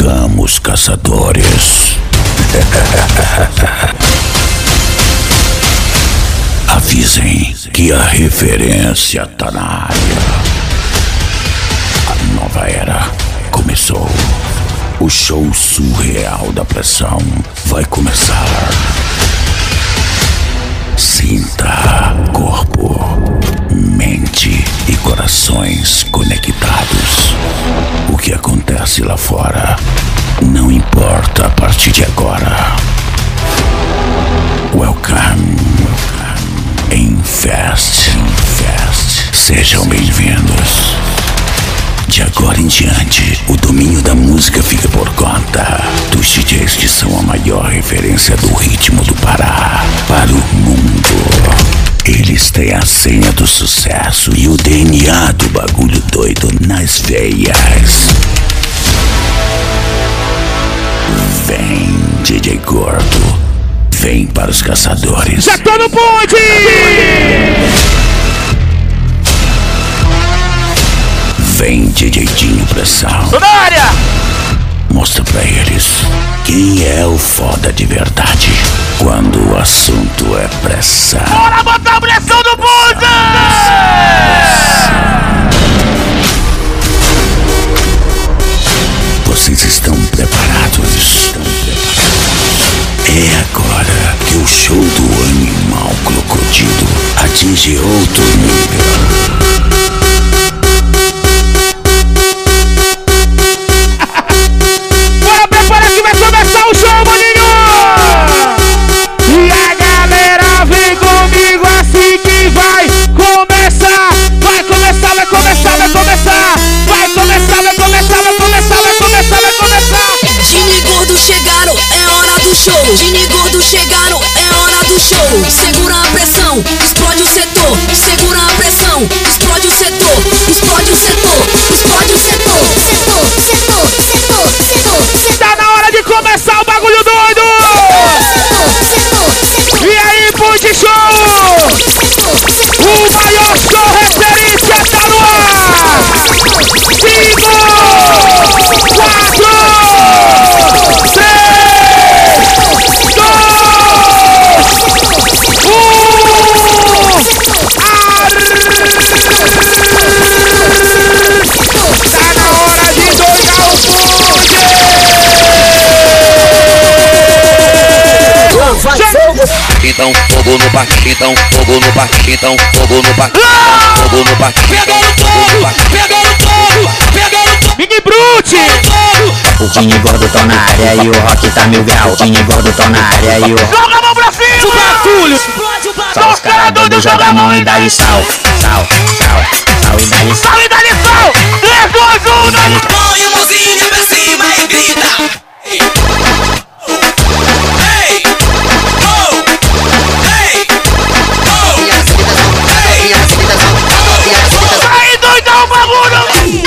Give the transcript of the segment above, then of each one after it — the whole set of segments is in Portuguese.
Chegamos, caçadores. Avisem que a referência tá na área. A nova era começou. O show surreal da pressão vai começar. Sinta corpo, mente e corações conectados. O que acontece lá fora não importa a partir de agora. Welcome, Infest. Sejam bem-vindos. De agora em diante, o domínio da música fica por conta dos DJs que são a maior referência do ritmo do Pará para o mundo. Eles têm a senha do sucesso e o DNA do bagulho doido nas veias. Vem, DJ Gordo. Vem para os caçadores. Já tô no bonde! Vem, DJ Dinho Pressão. Tô na área! Mostra pra eles quem é o foda de verdade quando o assunto é pressão. Bora botar a pressão no bonde! Vocês estão preparados? É agora que o show do animal crocodilo atinge outro nível. Bora preparar que vai começar o show, maninho! E a galera vem comigo assim que vai começar! Vai começar, vai começar, vai começar! Vai começar, vai começar, vai começar, vai começar, vai começar! Dinho e Gordo chegaram, é hora do show. Dinho e Gordo chegaram, é hora do show. Segura a pressão, explode o setor. Segura a pressão, explode o setor. Explode o setor, explode o setor. Setor. Tá na hora de começar o bagulho doido! E aí, Bonde Show! O maior show referência tá no ar! 5, 4, 3, 2, 1. Tá na hora de doidar o bonde! Então fogo no parque, então fogo no parque, então fogo no parque, fogo no parque. Pegando todo! Mini Brute! O Dinho e Gordo tão na área e o rock tá mil grau. O Dinho e Gordo tão na área e o rock... Joga a mão pra cima! Bagulho! Só os caras doidos jogam a mão e dá-lhe sal. Sal e dá-lhe sal. Sal e dá-lhe sal! 3, 2, 1, dá-lhe sal! Põe a mãozinha pra cima e grita. Aí, doidão, o bagulho!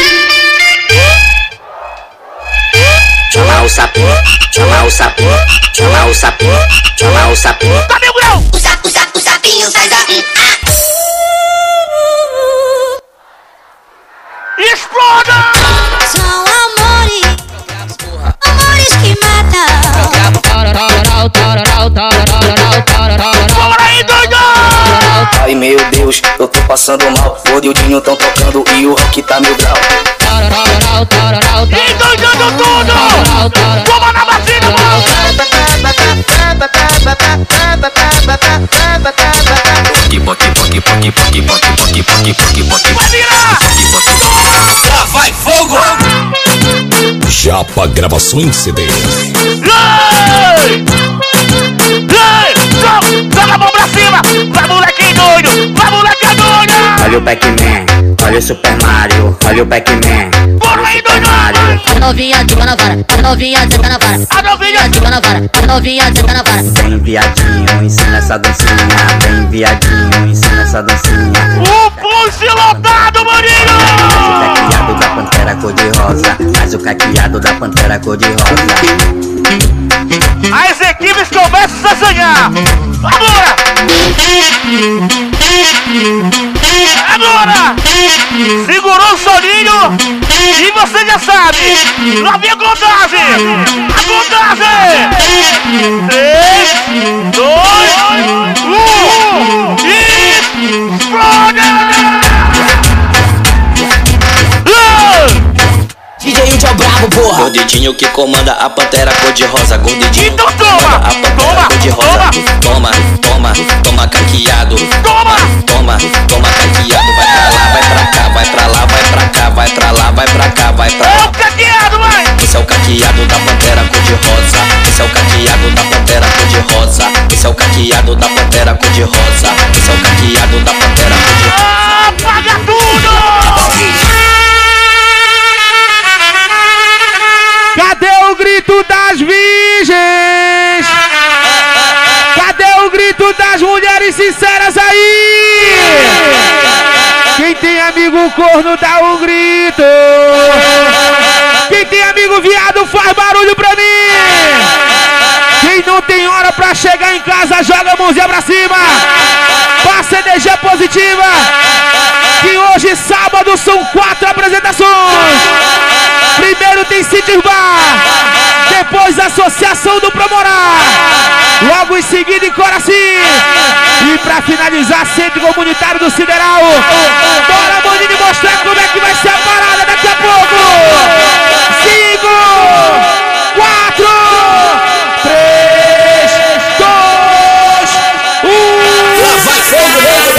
Chama o sapinho, chama o sapinho, chama o sapinho, chama o sapinho. Tá mil grau! O sapinho faz a... Exploda! São amores que matam. Bora aí, doidão! Ai meu Deus, eu tô passando mal. O Gordo e o Dinho tão tocando e o rock tá mil grau. E doidando tudo! Toma na vacina, mano! Vai virar! Lá vai fogo! Japa Gravações CD. Ei! Joga a mão pra cima! Vai, moleque doido! Vai, moleque doido! Olha o Pac-Man, olha o Super Mario, olha o Pac-Man, Bora aí, doido! A novinha de na vara, a novinha senta na vara. A novinha De na vara, a novinha senta na vara. Vem viadinho, ensina essa dancinha. Vem viadinho, ensina essa dancinha. o pulse lotado, maninho! Mas o caqueado da pantera cor-de-rosa. Mas o caqueado da pantera cor-de-rosa. As equipes começam a sonhar! Agora! Agora! Segura! segurou o soninho e você já sabe. Lá vem a contagem. A contagem. 3, 2, 1 e explode! DJ Udi é o brabo, porra. Gordidinho que comanda a pantera cor-de-rosa. Gordidinho Então que toma, comanda a pantera cor-de-rosa. Toma, toma, toma caqueado. Toma, toma, toma caqueado. Vai pra lá, vai pra cá, vai pra lá, vai pra cá, vai pra lá, vai pra cá, vai pra é lá. o caqueado, vai! Esse é o caqueado da pantera cor-de-rosa. Esse é o caqueado da pantera cor-de-rosa. Esse é o caqueado da pantera cor-de-rosa. Esse é o caqueado da pantera cor-de-rosa. Apaga tudo! Cadê o grito das virgens? Cadê o grito das mulheres sinceras aí? Quem tem amigo corno dá um grito. Quem tem amigo viado faz barulho pra mim. Quem não tem hora pra chegar em casa joga a mãozinha pra cima. Passa energia positiva. Que hoje sábado são 4 apresentações. Primeiro tem City Bar, depois Associação do Promorá, logo em seguida em Coraci, e pra finalizar Centro Comunitário do Sideral. Bora, Maninho, mostrar como é que vai ser a parada daqui a pouco. 5, 4, 3, 2, 1. Vai fogo,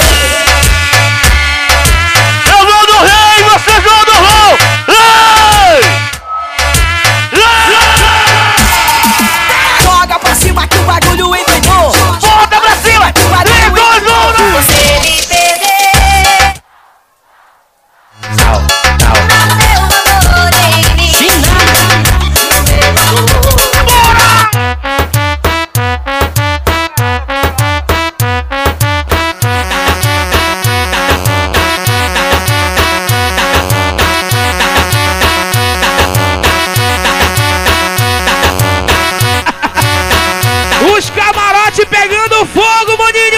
Eu vou do rei, vocês vão do rol. joga pra cima que o bagulho entregou. Bota pra cima! 3, 2, 1! Você me perder. Tau, tau. Meu amor em mim. Os camarotes pegando fogo, maninho!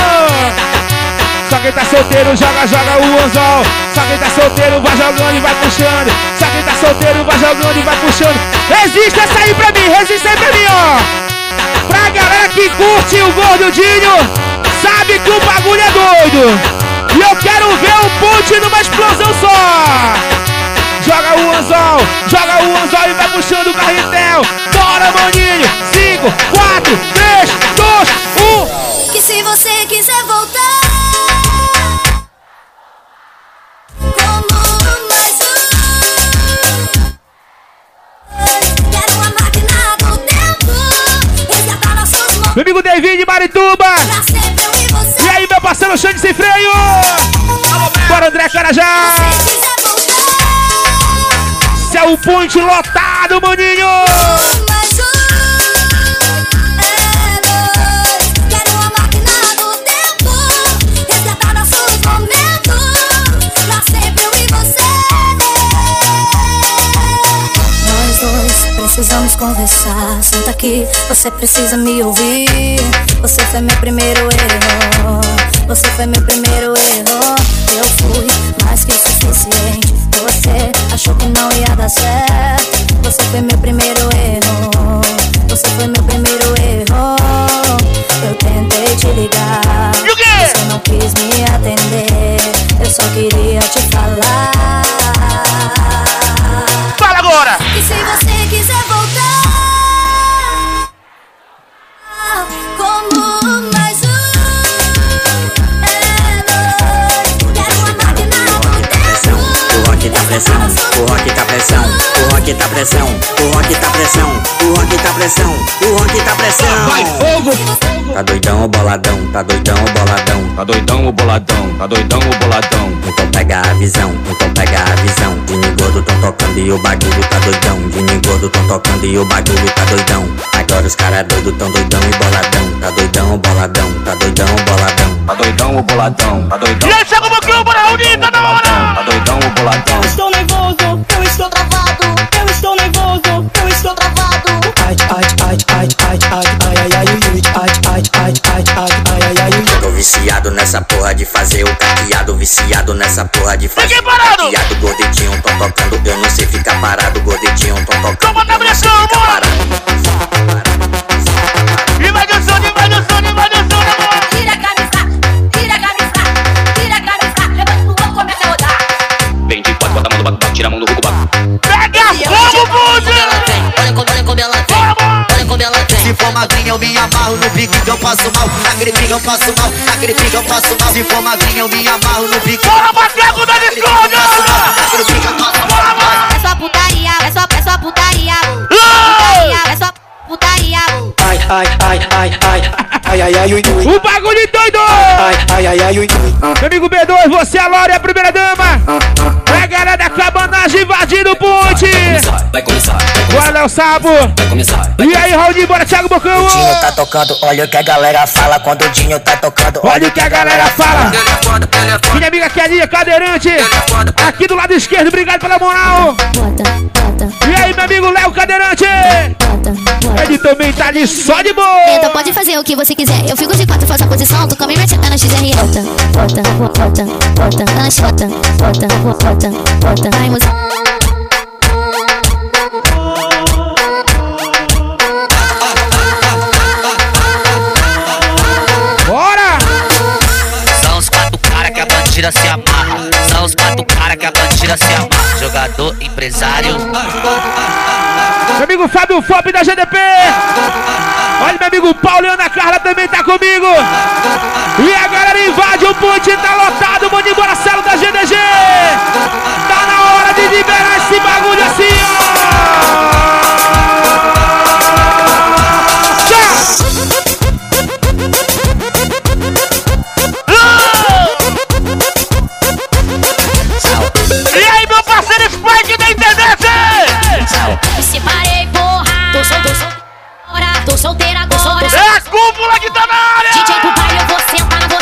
Só quem tá solteiro joga o anzol. Só quem tá solteiro vai jogando e vai puxando. Só quem tá solteiro vai jogando e vai puxando. Resiste essa aí pra mim, resiste aí pra mim, ó! Pra galera que curte o Gordinho, sabe que o bagulho é doido. E eu quero ver o ponte numa explosão só. Joga o anzol e vai puxando o carretel. Bora, maninho! 5, 4, 3, 2, 1. Que se você quiser voltar, como mais quero uma máquina do tempo, resgatar nossos momentos. Meu amigo David de Marituba. Pra sempre eu e você. E aí, meu parceiro Xande Sem Freio. Bora, André Carajá. Se quiser voltar, Esse é o ponte lotado, maninho. mais quero uma máquina do tempo, resgatar nossos momentos. Pra sempre eu e você. Nós dois precisamos conversar. Senta aqui, você precisa me ouvir. Você foi meu primeiro erro. Você foi meu primeiro erro. Eu fui mais que o suficiente. Você achou que não ia dar certo. Você foi meu primeiro erro. Você foi meu primeiro erro. Eu tentei te ligar, E o quê? você não quis me atender. Eu só queria te falar. Fala agora. E se você quiser voltar, como mais quero uma máquina do tempo. O rock tá pressão, o rock tá pressão, o rock tá pressão, o rock tá pressão, o rock tá pressão, o rock tá pressão. Vai fogo! Tá doidão o boladão, tá doidão o boladão, Tá doidão o boladão, tá doidão o boladão. então pega a visão, então pega a visão. De Gordo tão tocando e o bagulho tá doidão. De Gordo tão tocando e o bagulho tá doidão. Agora os caras doido tão doidão e boladão. Tá doidão o boladão, tá doidão o boladão. Tá doidão o boladão, tá doidão. E aí, chega o Boquinho, bora reunir, tá na hora. Tá doidão o boladão. Eu estou nervoso, eu estou travado. Eu estou nervoso, eu estou travado. Tô viciado nessa porra de fazer o caqueado. viciado nessa porra de faixa. Fiquei parado! Caqueado, gordidinho, tão tocando, eu não sei ficar parado. Gordidinho, tão tocando, Toma na pressão, amor! E vai dançando, e vai dançando, e vai dançando, amor! Tira a camisa, tira a camisa, tira a camisa. Levanta no banco, começa a rodar. Vem de quatro, bota a mão no baco, tira a mão do rugo. Pega fogo, Buzi! Olha como ela vem, olha como ela vem. Se for magrinha eu me amarro no pique que eu passo mal. Naquele pique eu passo mal, naquele pique eu passo mal. Se for magrinha eu me amarro no pique. Bora, Macaco da Discord! Naquele pique eu passo mal. É só putaria, é só putaria. Putaria, é só putaria. Ai, ai, ai, ai, ai. Ai, ai, ai, ui, ui. O bagulho doido! Ai, ai, ai, ai, ui, ui. Meu amigo B2, você, a Laura, é a primeira dama. A galera da cabanagem invadindo o ponte. Vai começar, Bora, Léo Sabo. vai começar. E aí, Raul, bora, Thiago Bocão. O Dinho tá tocando, olha o que a galera fala. Quando o Dinho tá tocando, Olha o que a galera fala. Ele é foda, ele é foda. Minha amiga Kelinha, cadeirante. Aqui do lado esquerdo, obrigado pela moral. E aí, meu amigo Léo, cadeirante. Ele também tá ali só de boa. Então pode fazer o que você quiser. Eu fico de quatro, faço a posição. Tu come e mete na XR. Bota na chota. Bota. Ai, moça. Bora! São os quatro cara que a bandida se amarra. São os quatro cara que a bandida se amarra. Jogador, empresário. Meu amigo Fábio Fop da GDP. Olha, meu amigo Paulo e Ana Carla também tá comigo. E a galera invade o ponte, tá lotado. Manda embora, Celo da GDG. Tá na hora de liberar esse bagulho assim, ó. E aí, meu parceiro Spike da internet? Me separei, porra. Tô solteira agora. É a cúpula que tá na área! DJ do baile, eu vou sentar na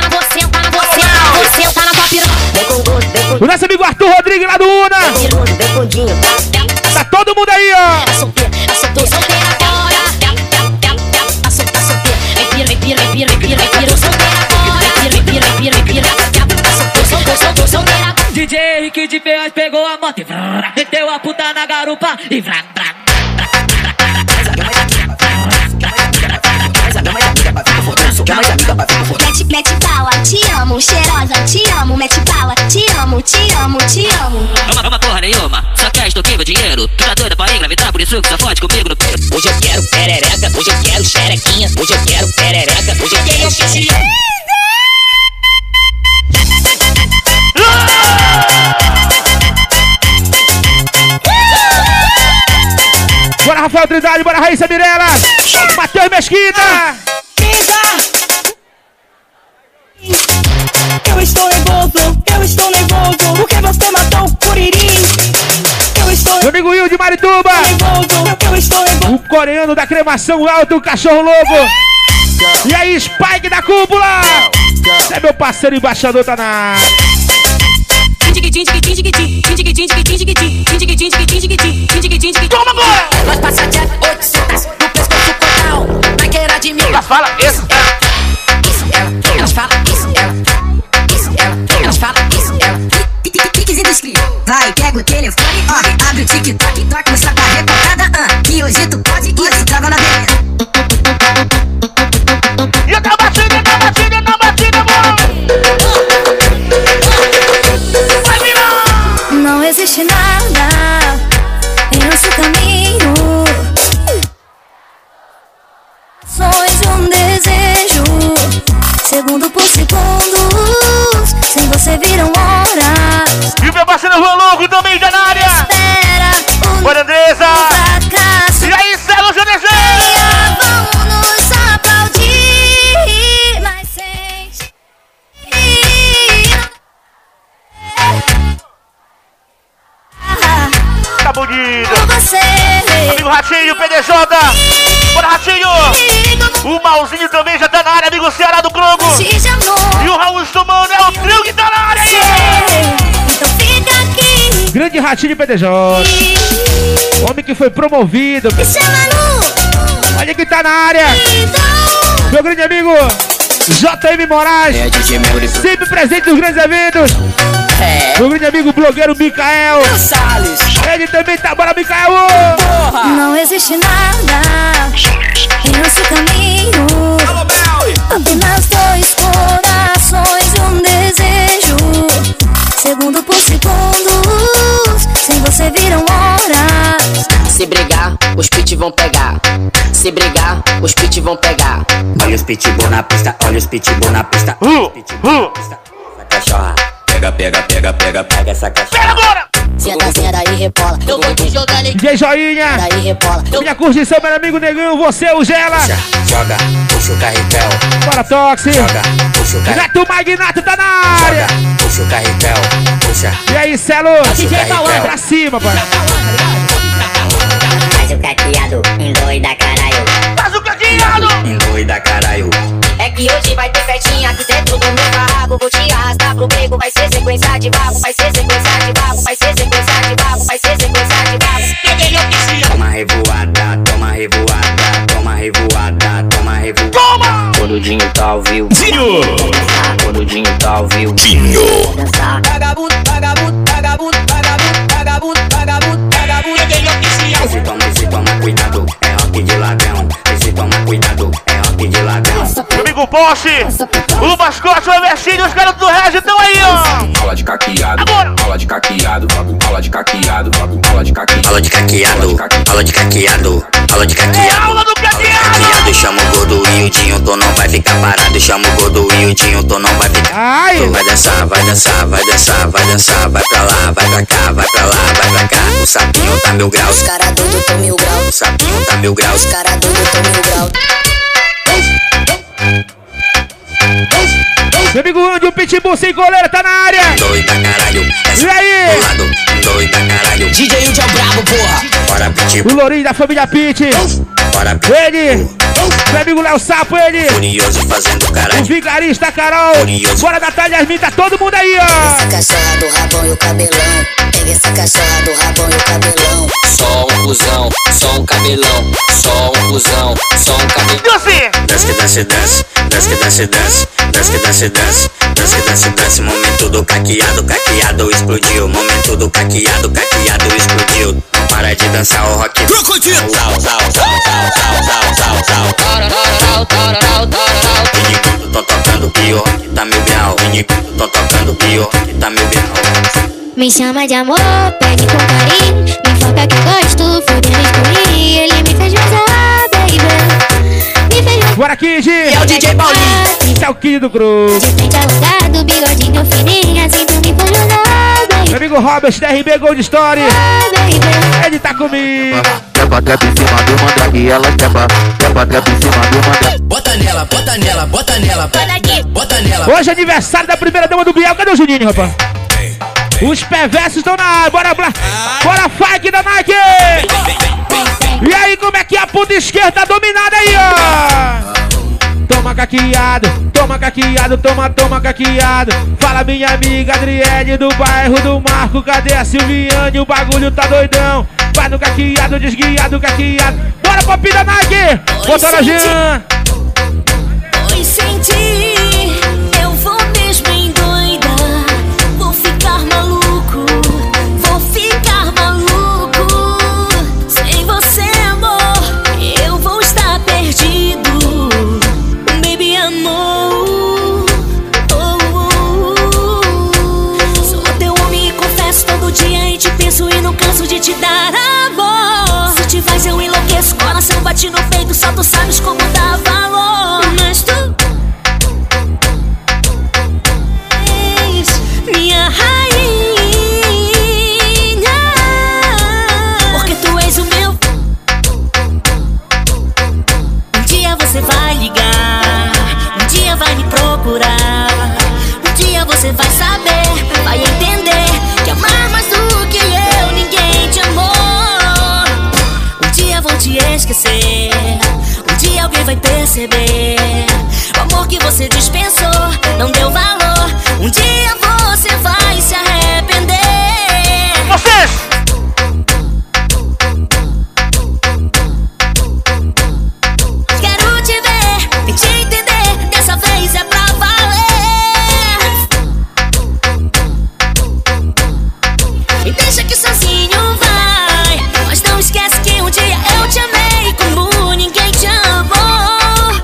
tua piroca. O nosso amigo Arthur Rodrigues lá do Una. Tá todo mundo aí, ó. Tô solteira agora. Vem pira. Tô solteira agora. Tô solteira agora. DJ Henrique de Ferraz pegou a moto e meteu a puta na garupa e Mete bala, te amo, cheirosa, te amo, mete bala, te amo. Uma porra nenhuma, só quer estoquinho dinheiro. Tu tá doida pra engravidar, por isso que só fode comigo no peito. Hoje eu quero perereca, hoje eu quero xerequinha. Hoje eu quero perereca, hoje eu quero xerequinha. Bora, Rafael Trindade, bora, Raíssa Mirella. Matheus Mesquita. Eu estou nervoso, porque você matou o Curirim. Eu estou Meu amigo Will de Marituba. nervoso, eu estou nervoso. O coreano da cremação alto, o cachorro lobo. E aí, Spike da cúpula. É meu parceiro embaixador, tá na... Toma agora! Nós passa de 800 no pescoço total. Na queira de mil. Ela fala isso, Isso, ela. Elas falam isso, ela. Isso, ela. Elas falam isso, ela. Piques indiscretos. Vai, pega o telefone, ó. Abre o TikTok, toca no saco reportada. Que hoje tu pode ir, se trava na beleza. E na batida, amor! Vai virar! Não existe nada em nosso caminho. Sonhos de um desejo, segundo por segundos. Sem você viram horas. E o meu parceiro João Louco também já na área! Espera Bora, Andressa! fracasso. E aí, Celo GDG! Vão nos aplaudir, mas sem Tá bonito! por você. Amigo Ratinho, PDJ! Bora, Ratinho! O Malzinho também já tá na área, amigo Ceará do Crogo! Se amor. E o Raul Stomano é o trio que tá na área aí! Então fica aqui. Grande Ratinho PDJ. Homem que foi promovido. Me chama no Olha que tá na área. então. Meu grande amigo JM Moraes, sempre presente nos grandes eventos. Meu grande amigo blogueiro Micael. Ele também tá, bora Micael. Não existe nada em nosso caminho, apenas dois corações e um desejo. Segundo por segundos, sem você viram horas. Se brigar, os pit vão pegar. Se brigar, os pit vão pegar. Olha os pitbull na pista, olha os pitbull na pista. Olha os pitbull na pista. Essa cachorra. Pega essa cachorra. Pega agora! Senta, senta aí, rebola. Eu vou te jogar ali. DJ Joinha. Daí rebola. Minha curtição, meu amigo Negão, você, o Gela. Joga, puxa o carretel. Bora, Toxi. Joga, puxa o carretel. Neto Magnato tá na área. Puxa o carretel, puxa. E aí, Celo? Pra cima, pai. Faz o caqueado, endoida caralho. Faz o caqueado! Endoida caralho. É que hoje vai ter festinha aqui dentro do meu carro. Vou te arrastar pro beco, vai ser sequência de babo. Vai ser sequência de babo, vai ser sequência de babo. Vai ser sequência de babo. Toma revoada, toma revoada. Toma revoada, toma revoada. Toma! Quando o Dinho tá ao vivo. Dinho! Quando o Dinho tá ao vivo. Dinho! Vagabundo, vagabundo, vagabundo, vagabundo, vagabundo, vagabundo, vagabundo. Esse toma cuidado, é rock de ladrão. Esse toma cuidado, é rock de ladrão. Meu amigo Porsche, o mascote, o Evertinho, os garotos do Regi estão aí, ó. Aula de caqueado, Agora. aula de caqueado, aula de caqueado, aula de caqueado. Aula de caqueado, aula de caqueado, aula de É caqueado. aula do caqueado! Caqueado, chama o gordo e o Dinho, tu não vai ficar parado. Chama o gordo e o Dinho, tu não vai ficar. Ai! Tu vai dançar, vai dançar, vai dançar, vai dançar. Vai pra lá, vai pra cá, vai pra lá, vai pra cá. O sapinho tá 1000 graus. Os cara doido tão 1000 graus. O sapinho tá 1000 graus. Os cara doido tão 1000 graus. Meu amigo Andy, o Pitbull sem goleiro, tá na área. Doida caralho. E aí? Do lado, doida caralho. DJ Udi é o brabo, porra. Bora Pitbull, O Lourinho da família Pit. bora Pitbull. Ele. Meu amigo Léo Sapo, ele. Furioso fazendo O caralho. vigarista Carol. Furioso. Bora Natália Yasmin, tá todo mundo aí, ó. Essa cachorra do rabão e o cabelão. Pega essa cachorra do rabão e o cabelão. Só um cuzão, só um cabelão. Só um cuzão, só um cabelão. Desce! Desce que desce, desce. Desce que desce, desce. Desce que desce, desce. Desce que desce, desce. Momento do caqueado, caqueado explodiu. Momento do caqueado, caqueado explodiu. Não para de dançar o rock. Crocodilo! Sal, sal, sal, sal, sal, sal, sal, sal. Iniquito tão tocando que o rock tá 1000 grau. Iniquito tão tocando que o rock tá 1000 grau. Me chama de amor, pede com carinho. Me foca que eu gosto, fudendo excluir. Ele me fez gozar, baby. Me fez gozar. Bora, Kid. É o DJ Paulinho. Esse é o Kid do grupo. De frente alongado, bigodinho fininho. Assim tu me fez gozar, baby. Meu amigo Robert, DRB Gold Story. Baby. Ele tá comigo. Trepa, trepa em cima do mandrake, ela trepa. Trepa, trepa em cima do mandrake. Bota nela, bota nela, bota nela. Bota nela. Hoje é aniversário da primeira dama do Biel. Cadê o Juninho, rapaz? Os perversos estão na área. Bora, bora, funk da Nike. E aí, como é que a ponta esquerda tá dominada aí, ó? Toma caqueado, toma caqueado, toma caqueado. Fala minha amiga Adriele do bairro do Marco. Cadê a Silviane? O bagulho tá doidão. Vai no caqueado, desguiado, caqueado. Bora, pop da Nike. Bota na Jean. Oi, senti. Eu vou mesmo endoida. Vou ficar maluco. Vou ficar maluco. Sem você, amor, eu vou estar perdido. Baby, amor. Sou teu homem e confesso todo dia. E te penso e não canso de te dar amor. Se te faz eu enlouqueço, coração bate no peito. Só tu sabes como dá valor. Mas tu és minha rainha. Porque tu és o meu. Um dia você vai ligar. Um dia vai me procurar. Um dia você vai saber, vai entender que amar mais do que eu ninguém te amou. Um dia vou te esquecer. Um dia alguém vai perceber Me deixa que sozinho vai. Mas não esquece que um dia eu te amei como ninguém te amou.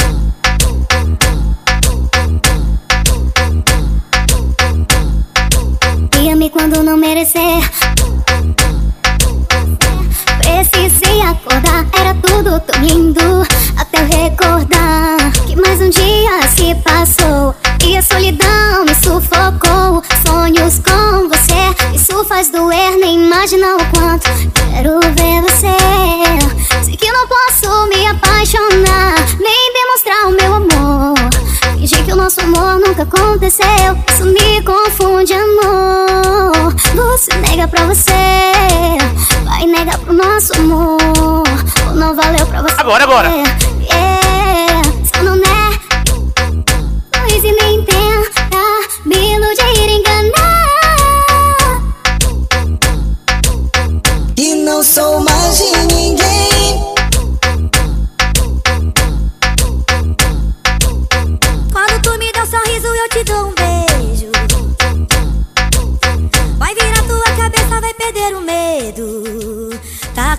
E ame quando não merecer. Precisei acordar, era tudo tão lindo, até eu recordar que mais um dia se passou e a solidão me sufocou. Sonhos com você, isso faz doer, nem imagina o quanto quero ver você. Sei que não posso me apaixonar, nem demonstrar o meu amor. Fingir que o nosso amor nunca aconteceu, isso me confunde, amor. Você nega pra você, vai negar pro nosso amor. Ou não valeu pra você. Agora. Se eu não nego, pois e nem tenta me iludir, enganar. E não sou mais de ninguém. Quando tu me dá um sorriso eu te dou um beijo. Vai virar tua cabeça, vai perder o medo. Tá.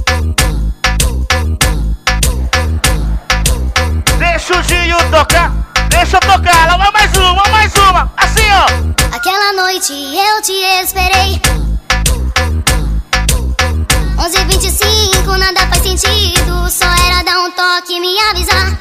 Deixa o Gil tocar, deixa eu tocar. Lá vai mais uma, assim ó. Aquela noite eu te esperei. 11h25, nada faz sentido. Só era dar um toque e me avisar.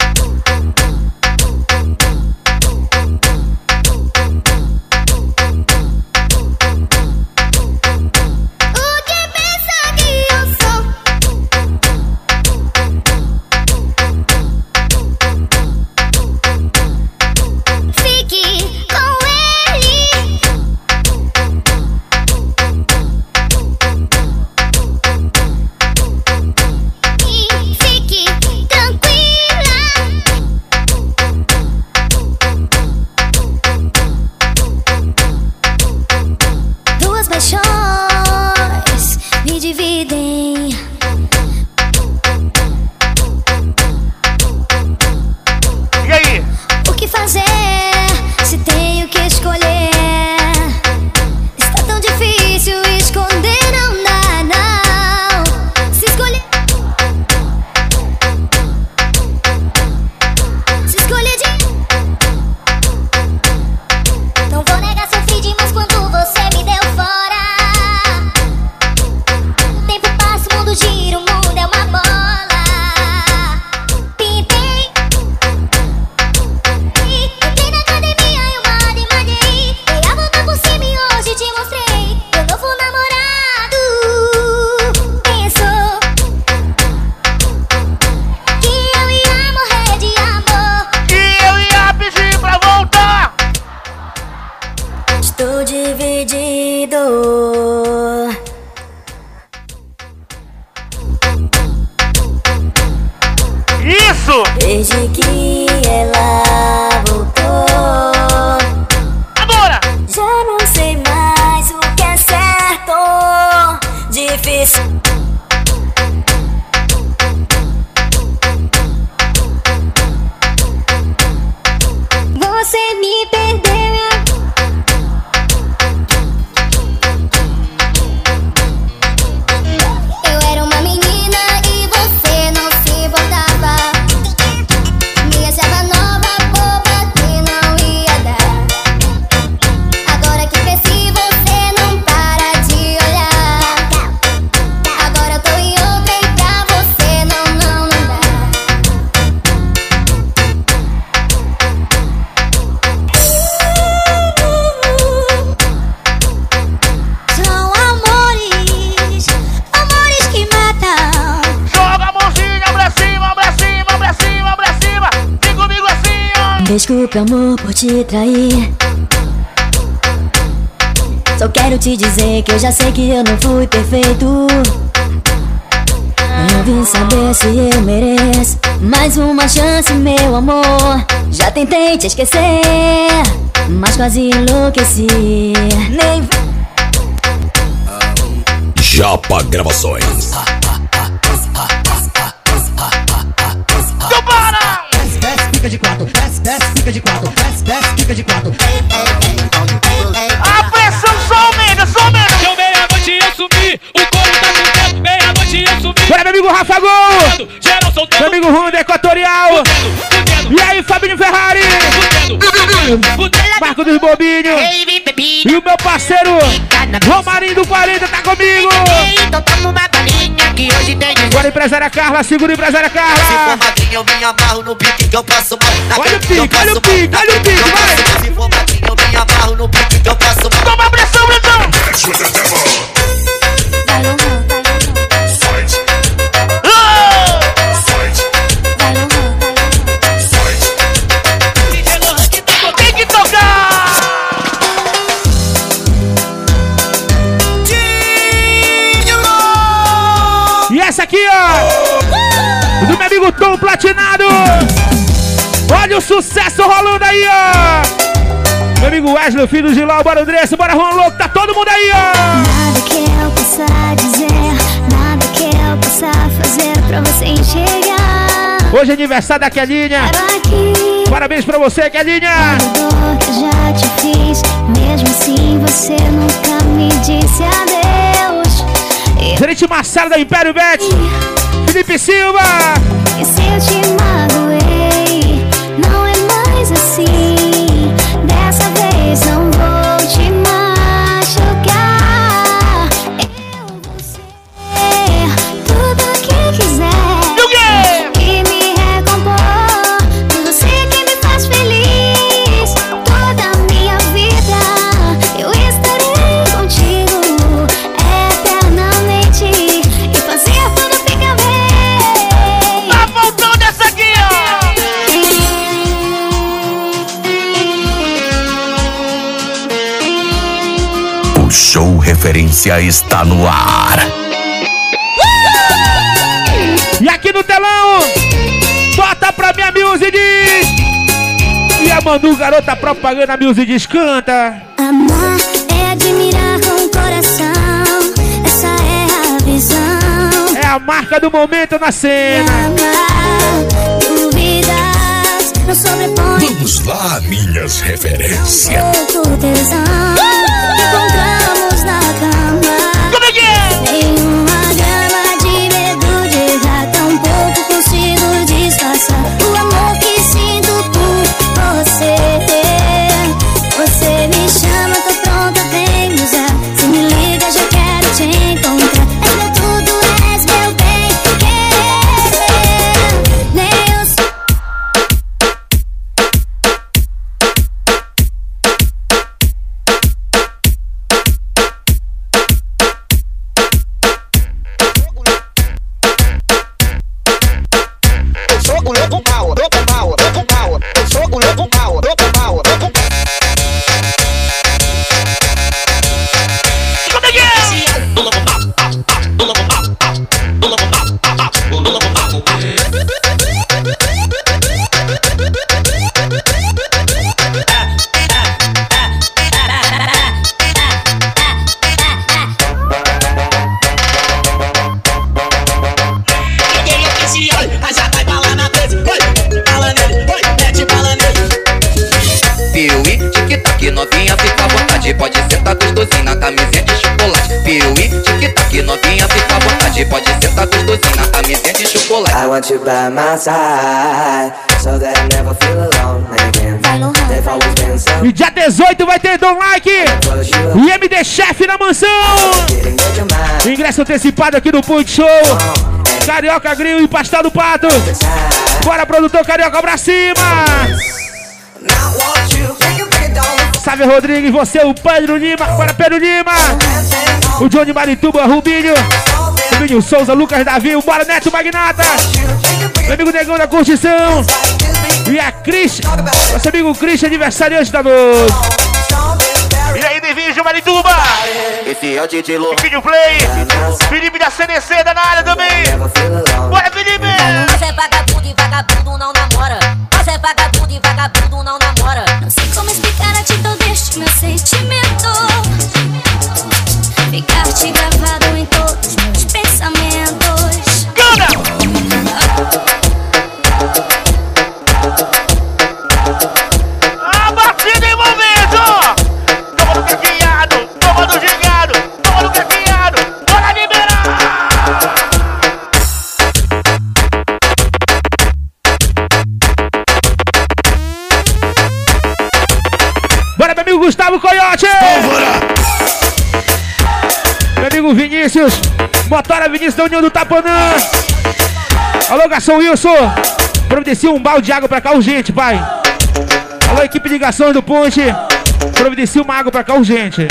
Desde que ela voltou, agora já não sei mais o que é certo. Difícil. Você me perdeu. Eu era uma menina e você não se importava. Me achava nova, boba, que não ia dar. Agora que cresci, você não para de olhar. Agora eu tô em outra e pra você não dá. São amores, amores que matam. Joga a mãozinha pra cima, pra cima, pra cima, pra cima. Vem comigo assim, ó. Desculpe, amor, por te trair. Só quero te dizer que eu já sei que eu não fui perfeito. Eu vim saber se eu mereço mais uma chance, meu amor. Já tentei te esquecer, mas quase enlouqueci. Nem Japa Gravações. Então para! Desce, fica de quatro. Desce, fica de quatro. Desce, fica de quatro. A pressão só aumenta, só aumenta. E o meu parceiro Romarinho do 40 tá comigo. Então toma uma balinha que hoje tem de... Agora empresária Carla, segura a empresária Carla. Se for madrinha eu me amarro no pique que eu passo mal. Olha o pique, olha o pique, olha o pique, vai. Se for madrinha eu me amarro no pique que eu passo mal. Toma a pressão, então. Tem que tocar. E essa aqui, ó, do meu amigo Tom Platinado. Olha o sucesso rolando aí, ó. Meu amigo Wesley, filho do Gilão, bora Andressa, bora Juan Louco, tá todo mundo aí, ó. Nada que eu possa dizer, nada que eu possa fazer pra você enxergar. Hoje é aniversário da Kelinha. Parabéns pra você, Kelinha. Dor que eu já te fiz, mesmo assim você nunca me disse adeus. Gerente Marcelo da Império Bet, Felipe Silva. E se eu te magoei, não é mais assim. Dessa vez não vou te machucar. Eu vou ser tudo o que quiser e me recompor. Você que me faz feliz toda a minha vida. Eu estarei contigo eternamente e fazer tudo ficar bem. Tá voltando essa aqui, ó. O show referência está no ar. E aqui no telão, bota pra minha Music diz. E a Manu, garota propaganda, Music diz, canta. Amar é admirar com o coração, essa é a visão. É a marca do momento na cena. Amar, dúvidas não sobrepõe. Vamos lá, minhas referências. Pouco tesão encontramos na cama. Como é que é? Nenhuma grama de medo de errar, tão pouco consigo disfarçar o amor que sinto por você. Você me chama, tô pronta, vem me usar. Se me liga, já quero te encontrar. És meu tudo, és meu bem querer. Nem eu sei. Como é que é? Ninguém é oficial, mas já vai bala na 13. Oi, bala nele, oi, mete bala nele. Piuí, tic-tac, novinha, fica à vontade. Pode sentar gostosinho na camisinha de chocolate. Piuí, tic-tac, novinha, fica à vontade. Pode sentar gostosinho na camisinha de chocolate. I want you by my side, so that I never feel alone again. They've always been so. E dia 18 vai ter Dom Like e MD Chef na mansão. Ingresso antecipado aqui no Point Show. Carioca Grill e Pastel do Pato. Bora, produtor Carioca, pra cima. Salve, Rodrigues, você, o Pedro Lima. Bora, Pedro Lima. O Johnny Marituba, Rubinho Souza, Lucas Davi, o Bora Neto Magnata. Meu amigo Negão da Curtição. E a Cris, nosso amigo Cris, aniversariante da noite. E aí, Divígio Marituba. Esse é o DJ Lu. Vídeo Play. Felipe da CDC, da na área também. Bora, Felipe. Você é vagabundo e vagabundo não namora. Você é vagabundo e vagabundo não namora. Não sei como explicar a atitude deste meu sentimento. Ficar-te gravado em todos meus pensamentos. Canta! A batida em momento! Toma no caqueado, toma no gigado, toma no caqueado, bora liberar! Meu amigo Vinícius, motora Vinícius da União do Tapanã. Alô, garçom Wilson, providencia um balde de água pra cá urgente, pai. Alô, equipe de garçons do Ponte, providencia uma água pra cá urgente.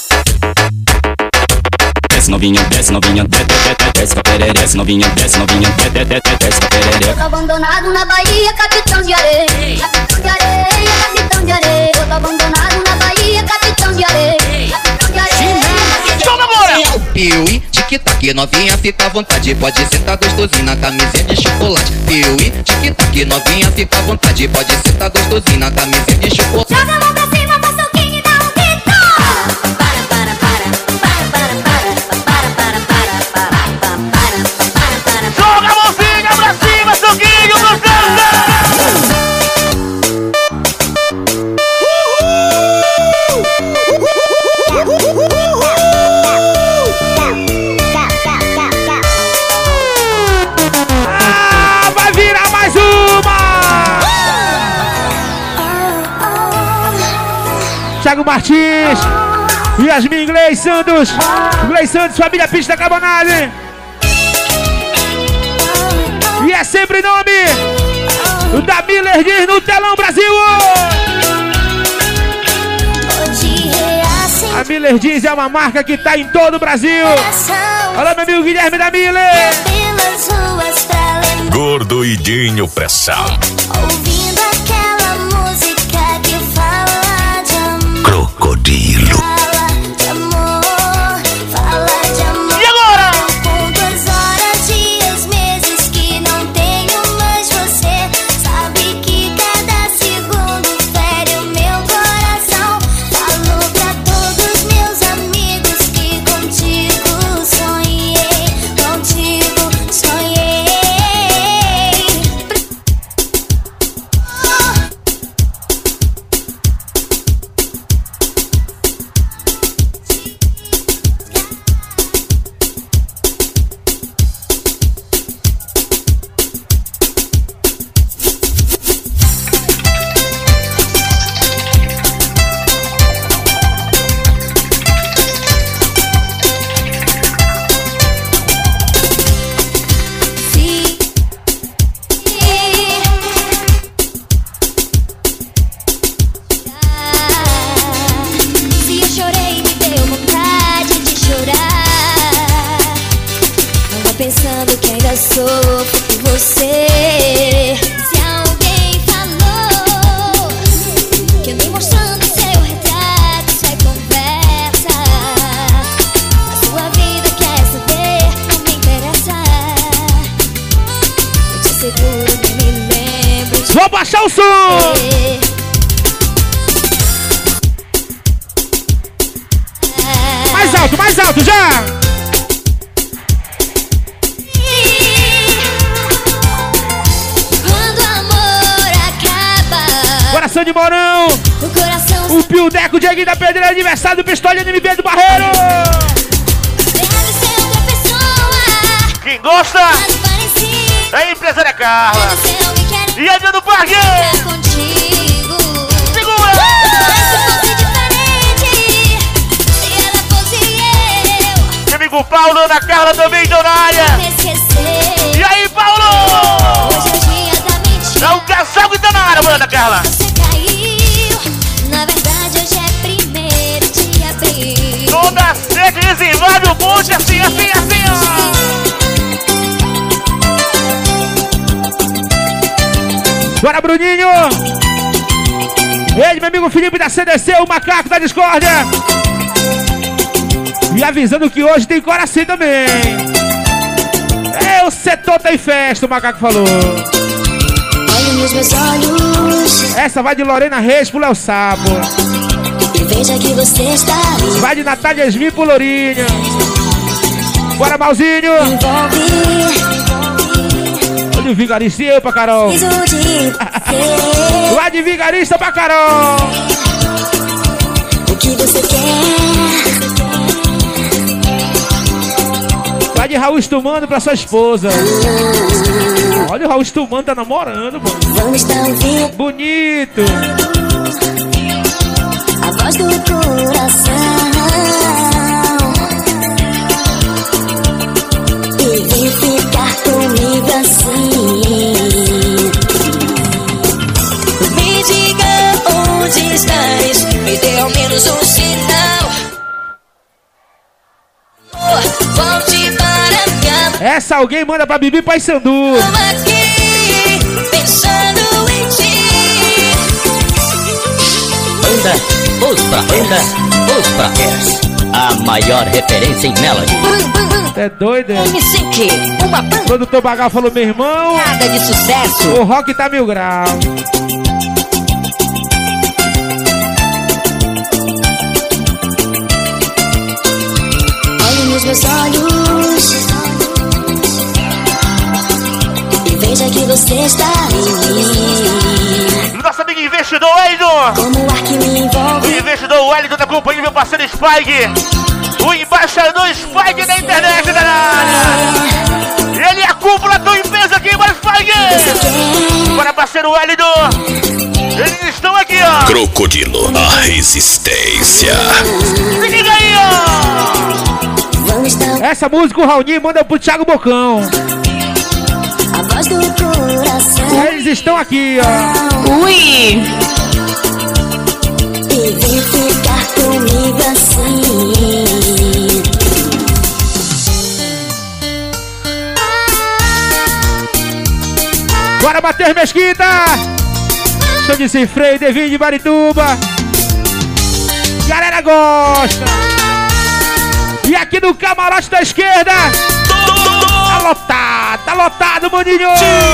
Desce novinha, desce novinha, desce pra perere, desce novinha, desce novinha, desce pra perere. Eu tô abandonado na Bahia, capitão de areia. Capitão de areia, capitão de areia. Eu tô abandonado na Bahia, capitão de areia. Capitão de areia. Joga bola! Piuí, tic-tac, novinha, fica à vontade. Pode sentar gostosinho na camisinha de chocolate. Piuí, tic-tac, novinha, fica à vontade. Pode sentar gostosinho na camisinha de chocolate. Joga a mão pra cima, faz soquinho e dá um grito. Joga a mãozinha pra cima, soquinho no canto. Vai virar mais uma! Thiago Martins, Yasmin Gleis Santos, família Pista da Cabanagem. E é sempre nome da Miller Jeans no Telão Brasil. A Miller Jeans é uma marca que tá em todo o Brasil. Olha meu amigo Guilherme da Miller. Gordo e Dinho Pressão. Ouvindo aquela música que fala de amor. Crocodilo. Fala de amor, fala de amor. E agora? Quantas horas, dias, meses que não tenho mais você. Sabe que cada segundo fere o meu coração. Falo pra todos meus amigos que contigo sonhei. Contigo sonhei. Se eu chorei, me deu vontade de chorar. Não vá pensando que ainda sofro por você. Se alguém falou que eu nem mostrando seu retrato, isso é conversa. A sua vida quer saber, não me interessa. Eu te asseguro que me lembro de Vou baixar o som! você. Mais alto, já! Quando o amor acaba, Coração de Morão, o coração o Pio Deco, Dieguinho da Pedreira, aniversário do Pistolinha do MB do Barreiro! deve ser outra pessoa. Quem gosta Mas parecido, é a empresária Carla. deve ser alguém querendo E a Dia do Parque. ficar contigo. Segura! Mas se fosse diferente, se ela fosse eu, Meu amigo Paulo da Carla também, dona área. me esquecer. E aí, Paulo? Hoje é o dia da mentira. É um casal que tá na área, mano, da Carla. Você caiu. Na verdade, hoje é 1º de abril. Toda sede desenvolve o monte assim, ó. Bora, Bruninho! Ele, meu amigo Felipe da CDC, o macaco da discórdia! E avisando que hoje tem Coraci também! É, o setor tem festa, o macaco falou! Olhe nos meus olhos Essa vai de Lorena Reis pro Léo Sapo! e veja que você está ali. Vai de Natália Yasmin pro Lourinho! Bora, Malzinho! Envolve Olha o vigarista e eu pra Carol! Fiz o de você. Vai de vigarista pra Carol! O que você quer? Vai de Raul Stumano pra sua esposa! Olha, o Raul Stumano tá namorando, mano! Vamos estar ouvindo Bonito! a voz do coração. volte para me amar. Essa alguém manda pra Bibi Paysandu. Tô aqui, pensando em ti. Banda Ospracast, a maior referência em melody. É doido, é? MC, uma banda. O produtor Bagal falou, meu irmão, Nada de sucesso. o rock tá 1000 graus. Olhe nos meus olhos e veja que você está em mim. Nosso amigo investidor Wellington. Como o ar que me envolve. O investidor Wellington da companhia, meu parceiro Spike. O embaixador Spike da internet, galera. Ele é a cúpula do empresa aqui, bora Spike. Bora, parceiro Wellington. Eles estão aqui, ó. Crocodilo, a resistência. Se liga aí, ó. Essa música o Raoni manda pro Thiago Bocão. A voz do coração. Eles estão aqui, ó. Ui! E vem ficar comigo assim. Bora, Matheus Mesquita. Chão de Sem Freio, Devinho de Marituba. Galera gosta. E aqui no camarote da esquerda. Tá lotado, maninho.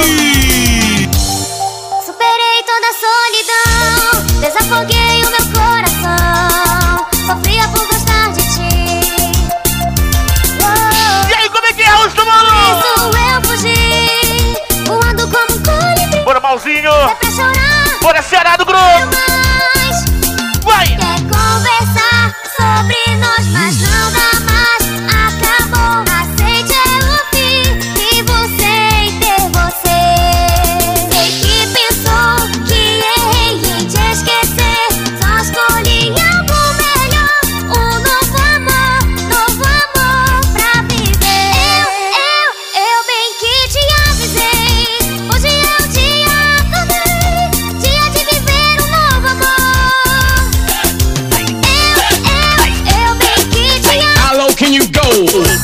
Superei toda a solidão, desafoguei o meu coração, sofria por gostar de ti. E aí, como é que é, Rosto Mano? Isso eu fugi, voando como um colibri. Bora, Malzinho. É pra chorar. Bora, Ceará do grupo. Vai. Quer conversar sobre nós, mas não dá mais. Acabou, aceite o fim de você e ter você. Sei que pensou que errei em te esquecer, só escolhi algo melhor, um novo amor pra viver. Eu bem que te avisei, hoje é o dia, acordei, dia de viver um novo amor. Eu bem que te avisei. How low can you go?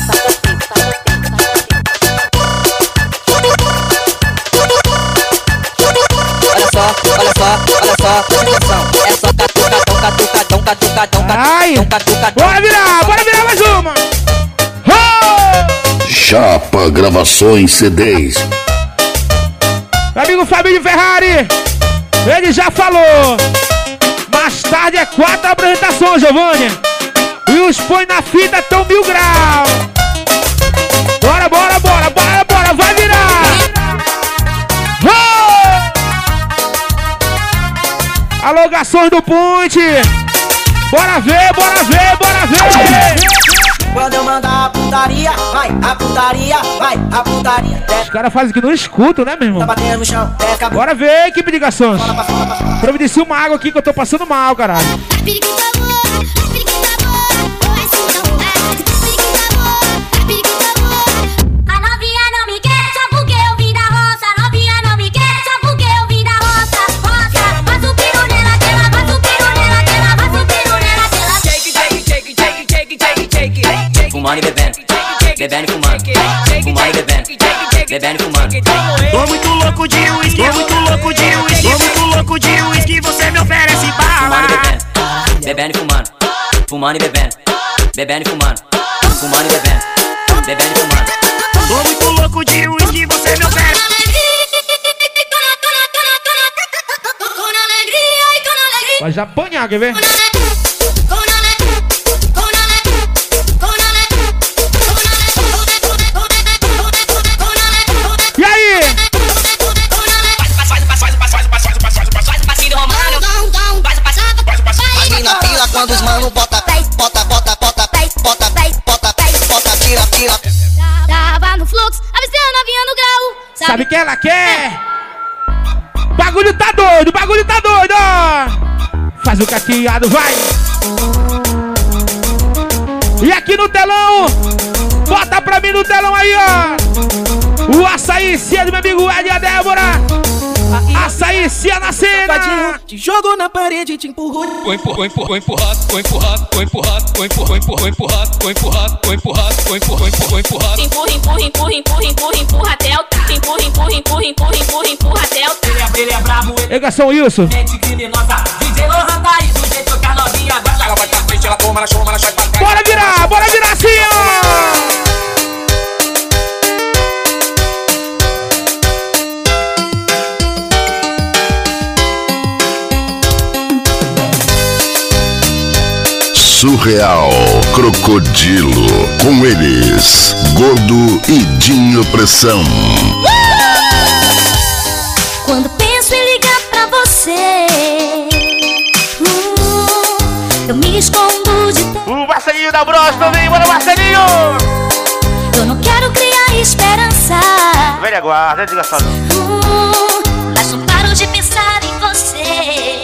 Olha só, presta atenção. É só catucadão, Ai, bora virar mais uma. Chapa Gravações CDs. Meu amigo Fabinho Ferrari, ele já falou. Mais tarde é 4 apresentações, Giovanni. E os põe na fita tão 1000 graus. Bora, vai virar. Alugações do Ponte. Bora ver. Quando eu mandar a putaria, vai, a putaria, vai, a putaria. Os caras fazem que não escutam, né, meu irmão? Tá batendo no chão, desce a Bora ver, equipe de ligações. Providencia uma água aqui que eu tô passando mal, caralho. A novinha não me quer só porque eu vim da roça. A novinha não me quer só porque eu vim da roça. Roça, faz o piro nela, que ela faz o piro nela, que ela faz o piro nela, que ela Shake, fumando e bebendo, bebendo e fumando. Fumando e bebendo e fumando. Tô muito louco de uísque, tô muito louco de uísque, tô muito louco de uísque, você me oferece bala. Fumando e bebendo e fumando. Fumando e bebendo e fumando. Fumando e bebendo e fumando. Tô muito louco de uísque, você me oferece. Vai já apanhar, quer ver? E aí? Aqui na fila quando os mano bota, tira. Tava no fluxo, avistei a novinha no grau. Sabe o que ela quer? Bagulho tá doido, ó. Faz o caqueado, vai. E aqui no telão, bota pra mim no telão aí, ó. O açaí cedo, meu amigo Ed e a Débora. Açaí, Cia na cena. Te jogo na parede e te empurro. Vou empurrado, vou empurrado, vou empurrado, vou empurrado, vou empurrado, vou empurrado, vou empurrado, vou empurrado, vou empurrado. Empurra, empurra, empurra, empurra, empurra, empurra até o tá. Empurra, empurra, empurra, empurra, empurra, empurra até o tá. Ele é brabo, Ei, garçom Wilson. mente criminosa. DJ Lohan tá aí do jeito que a novinha gosta. Ela vai pra frente, ela toma, ela chama, ela sai pra trás. Bora virar assim, ó. Surreal Crocodilo. Com eles, Gordo e Dinho Pressão. Quando penso em ligar pra você, eu me escondo de O Marcelinho da Bros também, bora Marcelinho! Eu não quero criar esperança. Velha guarda, desgraçado. Mas não paro de pensar em você.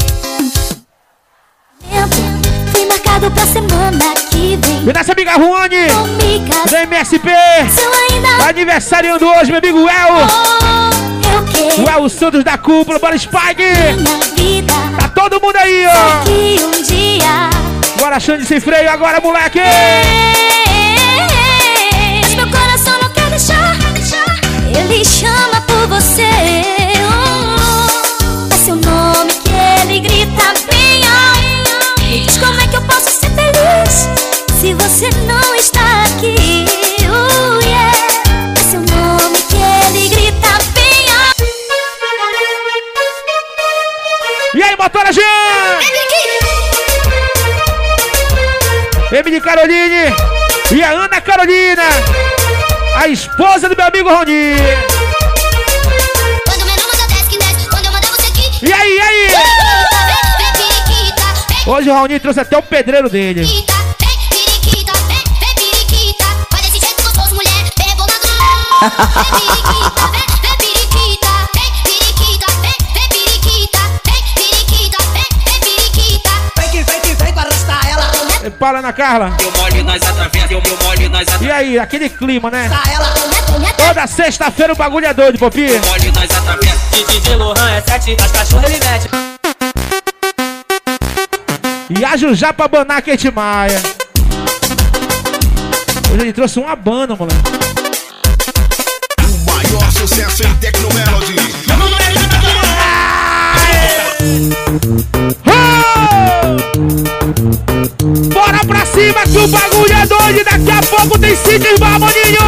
Fui marcado pra semana que vem. E nossa amiga Ruane, da MSP, aniversariando hoje, meu amigo El. O El Santos da Cúpula, bora Spike. Tá todo mundo aí, ó. Que um dia bora Xande sem freio agora, moleque. Mas meu coração não quer deixar. Ele chama por você. É seu nome que ele grita bem alto. Me diz como é que eu posso ser feliz se você não está aqui. É seu nome que ele grita bem alto. E aí, motora Jean! Emily Caroline e a Ana Carolina, a esposa do meu amigo Roni. E aí? Hoje o Raoni trouxe até o pedreiro dele. Vem pra arrastar ela. Para na Carla. Eu molho, nós atravessa, eu molho, nós atravessa. E aí, aquele clima, né? Toda sexta-feira o bagulho é doido, Popi. Eu molho, nós atravessa. DJ Lohan é 7, as cachorras ele mete. E a Jujá pra banar a Kate Maia. Hoje ele trouxe uma banda, moleque. O maior sucesso em Tecnomelody. Bora pra cima que o bagulho é doido e daqui a pouco tem Sidney Mamoninho.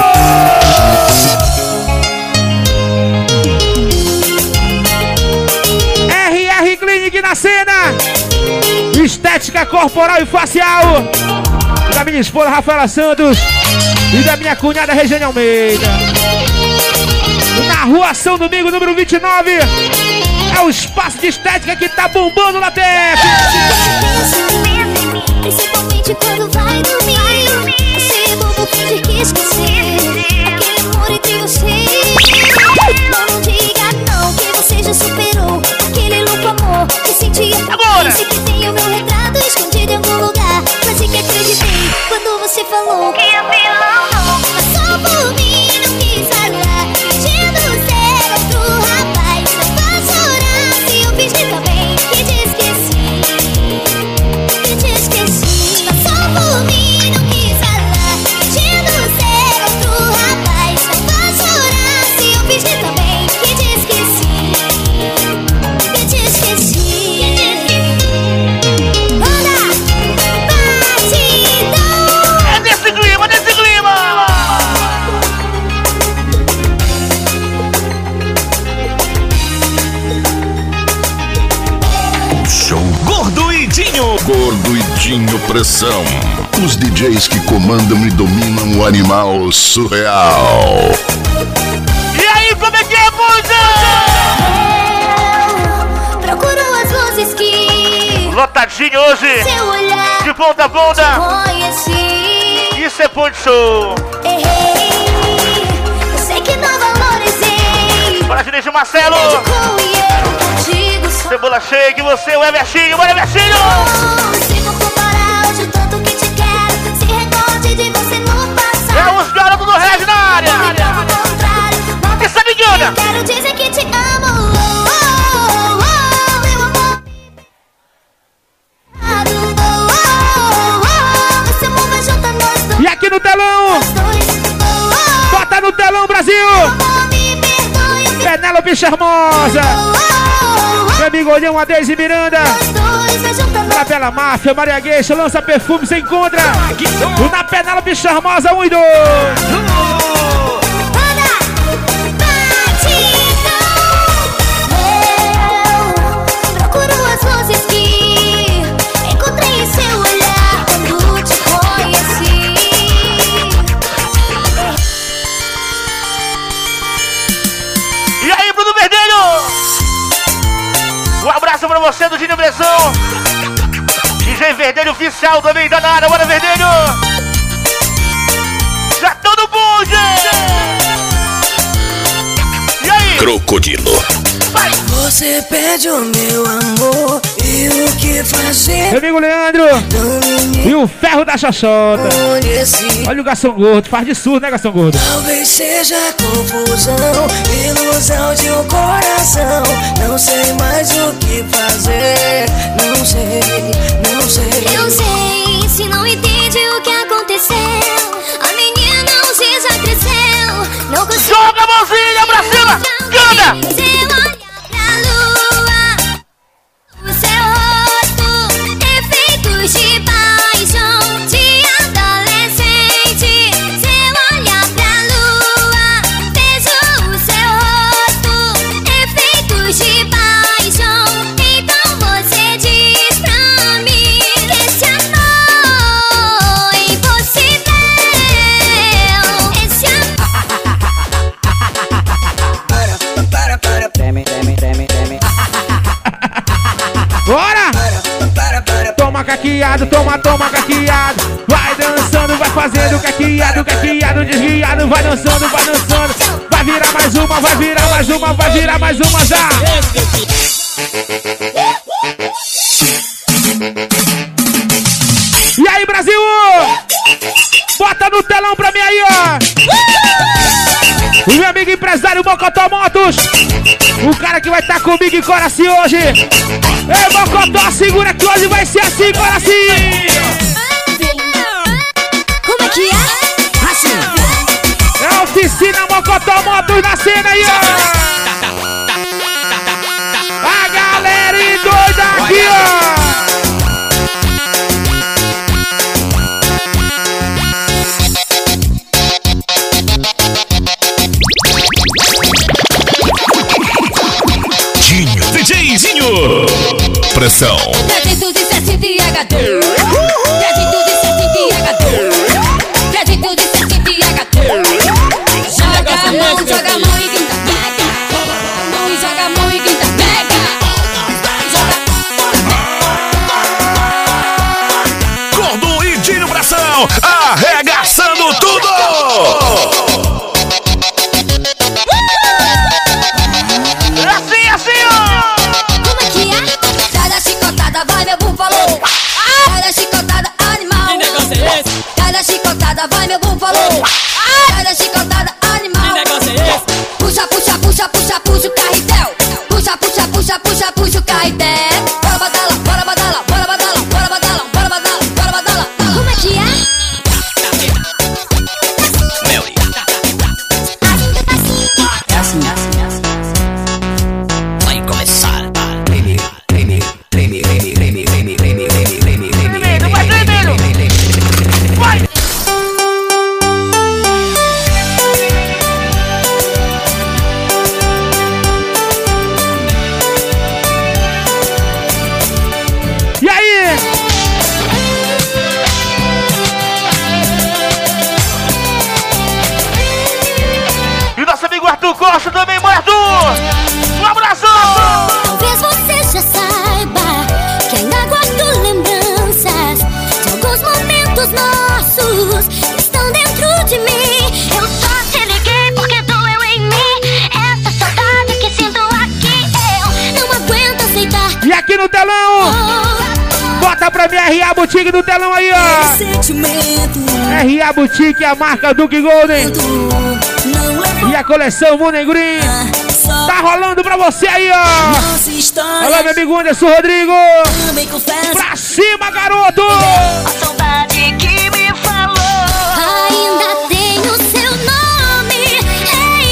RR Clinic na cena. Estética corporal e facial. Da minha esposa Rafaela Santos e da minha cunhada Regiane Almeida. Na Rua São Domingo, número 29. É o espaço de estética que tá bombando na terra. Principalmente quando vai dormir. Você é bobo, finge que esquecer aquele amor entre você. Não diga não, que você já superou aquele louco amor que sentia. Agora! Disse que tem o meu retrato escondido em algum lugar. Mas que acreditei quando você falou que eu me amo. Mas só por mim não quis falar. Fingindo ser outro rapaz. Não faz chorar se eu fingir também que te esqueci. Que te esqueci. Mas só por mim não quis falar. Fingindo ser outro rapaz. Não faz chorar se eu fingir também que te esqueci. Que te esqueci. Manda batidão. É nesse clima, nesse clima. Show Gordo e Dinho. Gordo e Dinho Pressão. Os DJs que comandam e dominam o animal surreal. E aí, como é que é, Buja? Procuro as luzes que Lotadinho hoje, seu olhar de ponta a ponta. conheci. Isso é Ponte Show. Errei, eu sei que não valorizei. Bora, Ginês Marcelo. Contigo só. Cebola Shake, você, o Everchinho. Bora, Everchinho. Se for comparar hoje o tanto que te quero, se recorde de você no passado. É os garotos do Reg na área. Não me prova o contrário. Que sabe, Guilherme? Quero dizer que te amo. Brasil! Penélope Charmosa! Meu amigo Olhão, a Deise Miranda! Na Bela Máfia, Maria Gueixa, lança perfume, você encontra! Na Penélope Charmosa, 1 e 2! Procuro as luzes que encontrei em seu olhar quando te conheci. E aí, Bruno Verdelho? Um abraço pra você do Gino Pressão. DJ Verdelho oficial também da área. Bora, Verdelho! Já tô no bonde! E aí? Crocodilo. Você pede o meu amor e o que fazer? Meu amigo Leandro e o ferro da xoxota. Olha o garçom gordo, faz de surdo, né, garçom gordo? Talvez seja confusão, ilusão de um coração. Não sei mais o que fazer. Não sei. Eu sei, se não entende o que aconteceu, a menina não se já cresceu. Não consigo. Joga a mãozinha pra cima! Canta! De paixão, de adolescente. Seu olhar pra lua, vejo o seu rosto, efeitos de paixão. Então você diz pra mim que esse amor é impossível. Esse amor. Para, treme. Bora! Toma caqueado, toma caqueado. Vai dançando, vai fazendo caqueado, desguiado. Vai dançando. Vai virar mais uma já. E aí, Brasil? Bota no telão pra mim aí, ó. O meu amigo empresário Mocotó Motos. O cara que vai estar comigo em Coraci hoje. Ei, Mocotó, segura que hoje vai ser assim, Coraci. Como é que é? Assim. É a oficina Mocotó Motos na cena aí, ó. A galera doida aqui, ó. DJzinho. Pressão. 360 HD. 360 HD. 360 HD. Joga a mão e grita pega. Joga a mão e grita pega. Gordo e Dinho Pressão, arregaçando tudo. Assim, ó! Como é que é? Sai da chicotada, vai meu búfalo. Sai da chicotada, animal. Que negócio é esse? Sai da chicotada, vai meu búfalo. Sai da chicotada, animal. Que negócio é esse? Puxa o carretel. Puxa o carretel. Bora badala. Como é que é? É assim. Vai começar. Vai tremendo! Vai! E aí? E nosso amigo Arthur Costa também, Arthur! Um abraço! Talvez você já saiba que ainda guardo lembranças de alguns momentos nossos que estão dentro de mim. Eu só te liguei porque doeu em mim essa saudade que sinto aqui. Eu não aguento aceitar. E aqui no telão, bota pra mim R.A. Boutique do telão aí, ó. R.A. Boutique, a marca Duke Golden. E a coleção Moon Green. Tá rolando pra você aí, ó. Olha, meu amigo Anderson Rodrigo. Pra cima, garoto. A saudade que me falou. Ainda tenho seu nome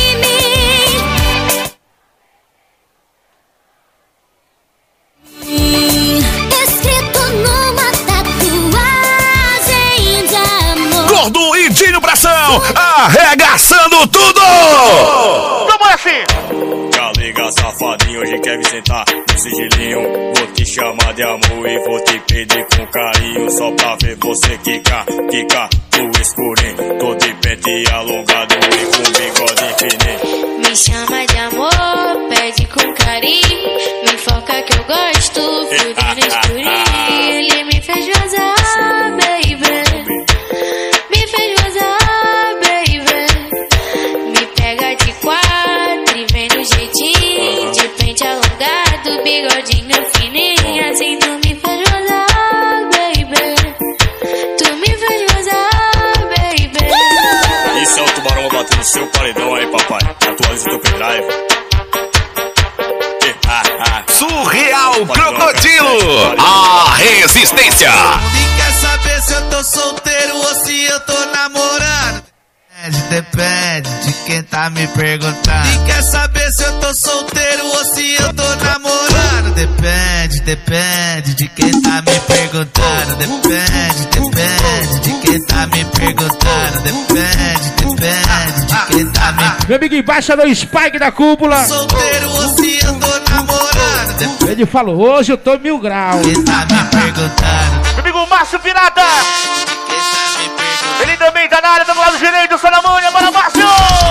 Modelão, arregaçando tudo! Vamos assim! Já liga, safadinho, hoje quer me sentar no sigilinho. Vou te chamar de amor e vou te pedir com carinho. Só pra ver você quicar no escurinho. Tô de pente alongado e com bigode fininho. Me chama de amor, pede com carinho. Me foca que eu gosto, fudendo escurinho. Ele me fez gozar, baby. Me fez gozar, baby. Me pega de quatro e vem no jeitinho. De pente alongado, bigodinho fininho. Assim tu me fez gozar, baby. Tu me fez gozar, baby. Isso é o tubarão batendo no seu paredão aí, papai. Atualiza o teu pendrive. Surreal Crocodilo, a resistência. E quer saber se eu tô solteiro ou se eu tô namorando? Depende de quem tá me perguntando. E quer saber se eu tô solteiro ou se eu tô namorando? Depende de quem tá me perguntando. Depende de quem tá me perguntando. Depende de quem tá me... Meu amigo embaixador Spike da cúpula. Solteiro ou se eu tô namorando? Ele falou, hoje eu tô 1000 graus. Quem tá me perguntando? Meu amigo Márcio Pirata. Ele também tá na área do lado direito, Salamanha, bora Márcio!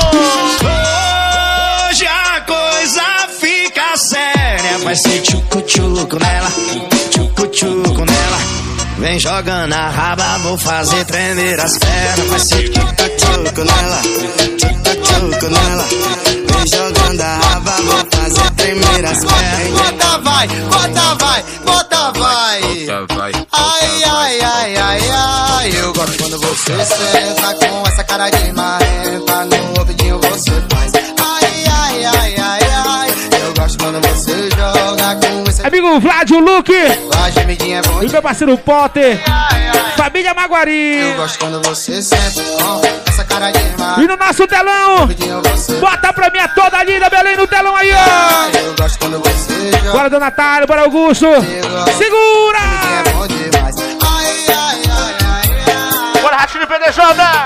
Hoje a coisa fica séria. Vai ser tchucu-tchuco nela, tchucu-tchuco nela. Vem jogando a raba, vou fazer tremer as pernas. Vai ser tchucu-tchuco nela, tchucu-tchuco nela. Vem jogando a raba, vou fazer tremer as pernas. Bota vai, bota vai, bota vai. Ai, ai, ai, ai, ai. Eu gosto quando você senta com essa cara de marrenta. No ouvidinho você faz. Ai, ai, ai, ai, ai. Eu gosto quando você joga com esse... Amigo Vlad, o Luke. A gemidinha é bom. E meu parceiro Potter. Família Maguari. Eu gosto quando você senta com essa cara de marrenta. E no nosso telão, bota pra mim a toda linda Belém no telão aí, ó. Eu gosto quando você joga. Bora, Dona Natália, bora, Augusto. Segura! É bom demais. Ai, ai, ai, ai, ai. Bora, Ratinho PDJ!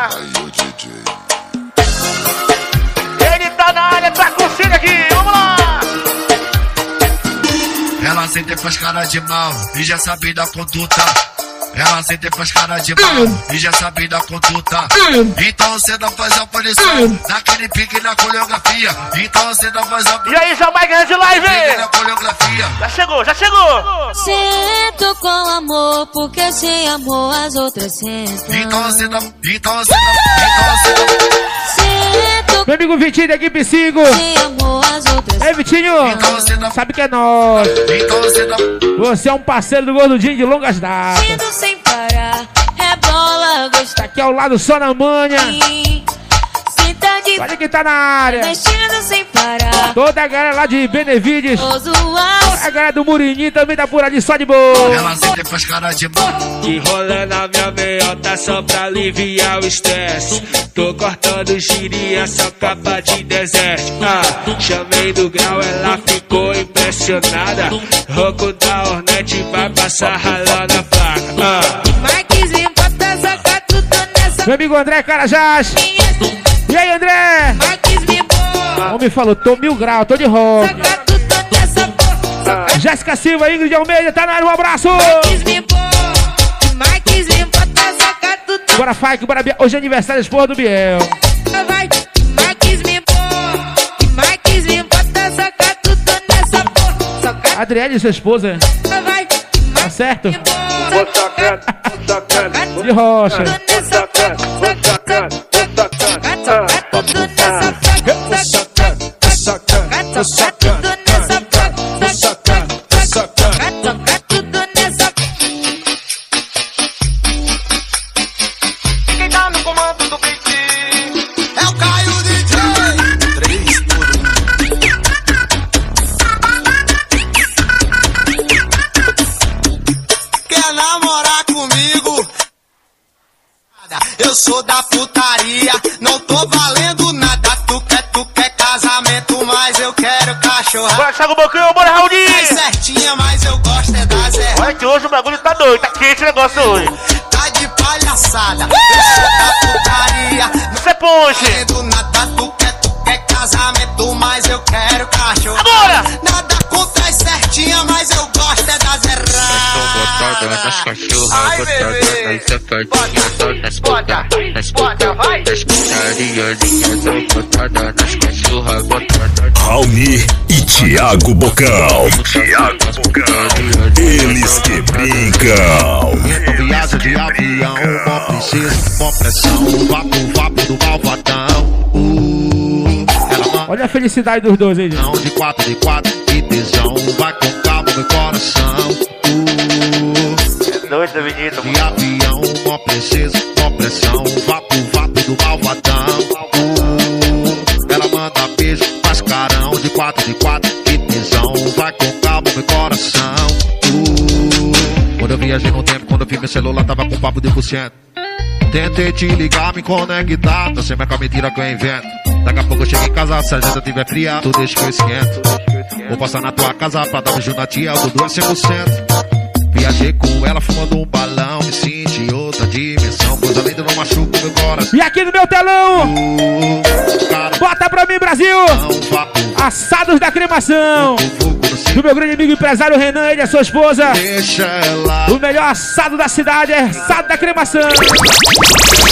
Ele tá na área, tá curtindo aqui, vamos lá! Ela sempre faz cara de mal e já sabe da conduta. Ela sempre faz cara de mal e já sabe da conduta. Então você não faz aparição naquele pique na coreografia. Então você não faz aparição. E aí, Jamaica de live! Na coreografia. Já chegou, já chegou! Sento com amor, porque sem amor as outras sentam. Então você não, então você não, então você não. Sento Meu amigo Vitinho da equipe 5. sem amor as outras. Ei, Vitinho, então você não, sabe que é nós. então você não. Você é um parceiro do Gordudinho de longas datas. Indo sem parar, rebola, gosta Aqui ao lado, só na manha. Sinta de Olha quem tá na área. mexendo sem parar. Toda a galera lá de Benevides. A galera do Murininho também tá por ali, só de boa. Ela sempre faz cara de mal. E rolando a minha meiota só pra aliviar o estresse. Tô cortando giria, só capa de deserto. Chamei do grau, ela ficou impressionada. Roco da Hornet vai passar ralando a placa. Marques me bota, saca tudo nessa. Meu amigo André Carajás. E aí, André? Marques me bota. O homem falou, tô 1000 graus, tô de rock. Saca tudo nessa porra. Jéssica Silva, Ingrid Almeida, tá na área, um abraço. Marques me bota, saca tudo. Bora, Fike, bora, Biel. Hoje é aniversário da esposa do Biel. Vai, Marques me bota, saca tudo nessa porra. Adriele, sua esposa. Vai, Tá certo? me bota. De rocha. Quem tá no comando do beat é o Caio DJ. 3 por 1. Quer namorar comigo? Eu sou da putaria, não tô valendo nada. Tu quer casamento, mas eu quero cachorro. Bora, Thiago Bocão, bora, Raulzinho! É certinha, mas eu gosto é da Zé. Olha que hoje o bagulho tá doido, tá quente o negócio hoje. Tá de palhaçada, eu sou da putaria. Você nas puta, nas puta, nas putariazinhas são botadas, nas cachorras botadas. Raoni e Thiago Bocão. Eles que brincam. Viagem de avião, mó princesa, mó pressão, vapo do malvadão. Olha a felicidade dos dois aí, gente. De 4, que tesão, vai com calma meu coração. É doido, menino. De avião, mó princesa, mó pressão, vapo do malvadão. Ela manda beijo, mascarão. De 4, que tesão, vai com calma meu coração. Quando eu viajei no tempo, quando eu vi meu celular, tava com papo de 100%. Tentei te ligar, me conectar, não sei mais com a mentira que eu invento. Daqui a pouco eu chego em casa, se a janta tiver fria, tu deixa que eu esquento. Vou passar na tua casa pra dar um beijo na tia, o Dudu é 100%. Viajei com ela fumando um balão, me senti em outra dimensão, pois além de não machuco meu coração. E aqui no meu telão, bota pra mim, Brasil, assados da cremação, do meu grande amigo empresário Renan, ele é sua esposa. O melhor assado da cidade é assado da cremação.